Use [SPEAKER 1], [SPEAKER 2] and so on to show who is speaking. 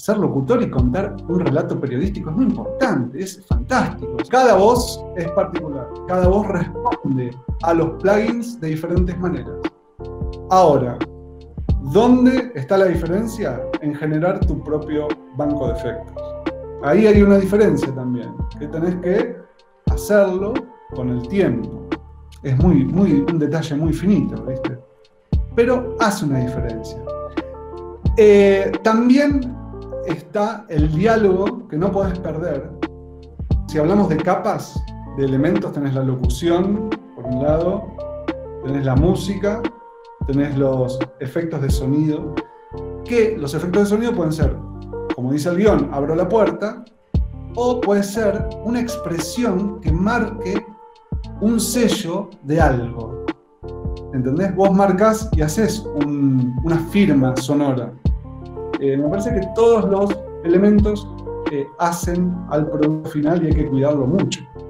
[SPEAKER 1] ser locutor y contar un relato periodístico es muy importante, es fantástico. Cada voz es particular, cada voz responde a los plugins de diferentes maneras. Ahora, ¿dónde está la diferencia? En generar tu propio banco de efectos. Ahí hay una diferencia también, que tenés que hacerlo con el tiempo. Es un detalle muy finito, ¿viste? Pero hace una diferencia. También está el diálogo que no podés perder. Si hablamos de capas, de elementos, tenés la locución, por un lado, tenés la música, tenés los efectos de sonido, que los efectos de sonido pueden ser, como dice el guión, abro la puerta, o puede ser una expresión que marque un sello de algo. ¿Entendés? Vos marcas y haces una firma sonora. Me parece que todos los elementos hacen al producto final y hay que cuidarlo mucho.